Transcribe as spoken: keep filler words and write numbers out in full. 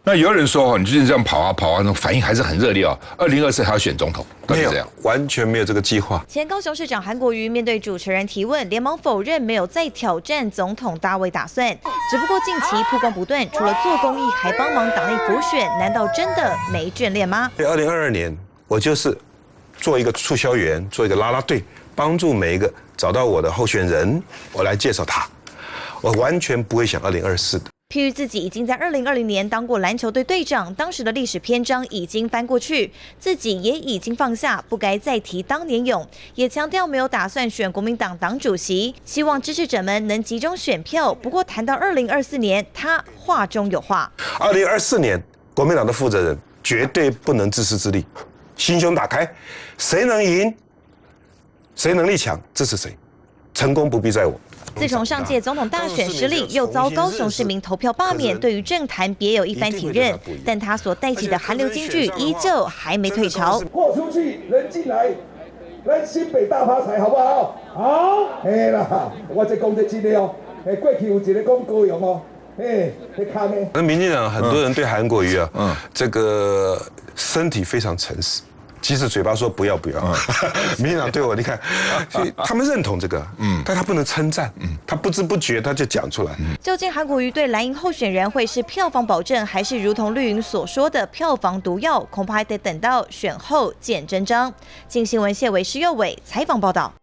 那有人说哦，你最近这样跑啊跑啊，那种反应还是很热烈哦。二零二四还要选总统， 没有这样， 完全没有这个计划。 前高雄市长韩国瑜面对主持人提问，连忙否认没有再挑战总统大位打算。只不过近期曝光不断，除了做公益，还帮忙党内辅选，难道真的没眷恋吗？ 二零二二年，我就是做一个促销员，做一个啦啦队，帮助每一个找到我的候选人，我来介绍他。我完全不会想二零二四的。 譬喻自己已经在二零二零年当过篮球队队长，当时的历史篇章已经翻过去，自己也已经放下，不该再提当年勇。也强调没有打算选国民党党主席，希望支持者们能集中选票。不过谈到二零二四年，他话中有话。 二零二四年，国民党的负责人绝对不能自私自利，心胸打开，谁能赢，谁能力强，支持谁，成功不必在我。 自从上届总统大选失利，又遭高雄市民投票罢免，对于政坛别有一番体认。但他所带起的韩流金句依旧还没退潮。 豁出去，人进来，咱新北大发财，好不好？好。嘿啦，我这讲得真的哦。哎，过去有一个讲高雄哦，哎，你看呢？ 那民进党很多人对韩国瑜啊，嗯，这个身体非常诚实。即使嘴巴说不要不要，嗯、民进党对我，你看，所以他们认同这个，嗯，但他不能称赞，嗯，他不知不觉他就讲出来。 嗯、究竟韩国瑜对蓝营候选人会是票房保证，还是如同绿营所说的票房毒药？恐怕还得等到选后见真章。镜新闻谢维施佑伟采访报道。